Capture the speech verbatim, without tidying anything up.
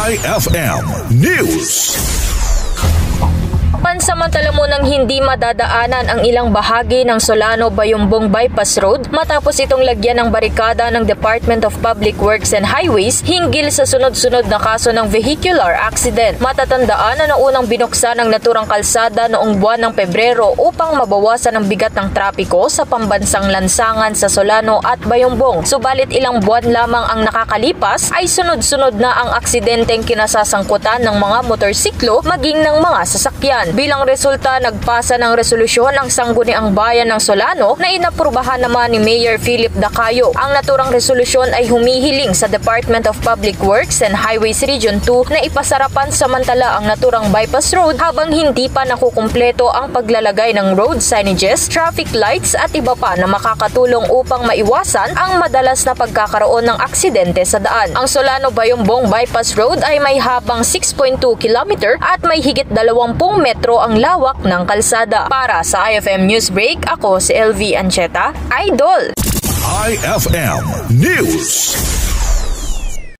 I F M News. Pansamantala mo nang hindi madadaanan ang ilang bahagi ng Solano-Bayumbong Bypass Road matapos itong lagyan ng barikada ng Department of Public Works and Highways hinggil sa sunod-sunod na kaso ng vehicular accident. Matatandaan na noong binuksan ang naturang kalsada noong buwan ng Pebrero upang mabawasan ang bigat ng trapiko sa pambansang lansangan sa Solano at Bayumbong. Subalit ilang buwan lamang ang nakakalipas ay sunod-sunod na ang aksidenteng kinasasangkutan ng mga motorsiklo maging ng mga sasakyan. Bilang resulta, nagpasa ng resolusyon ang Sangguniang Bayan ng Solano na inaprubahan naman ni Mayor Philip Dacayo. Ang naturang resolusyon ay humihiling sa Department of Public Works and Highways Region two na ipasarapan samantala ang naturang bypass road habang hindi pa nakukumpleto ang paglalagay ng road signages, traffic lights at iba pa na makakatulong upang maiwasan ang madalas na pagkakaroon ng aksidente sa daan. Ang Solano-Bayumbong Bypass Road ay may habang six point two kilometer at may higit dalawampung metro ang lawak ng kalsada. Para sa I F M Newsbreak, ako si L V Ancheta, Idol. I F M News.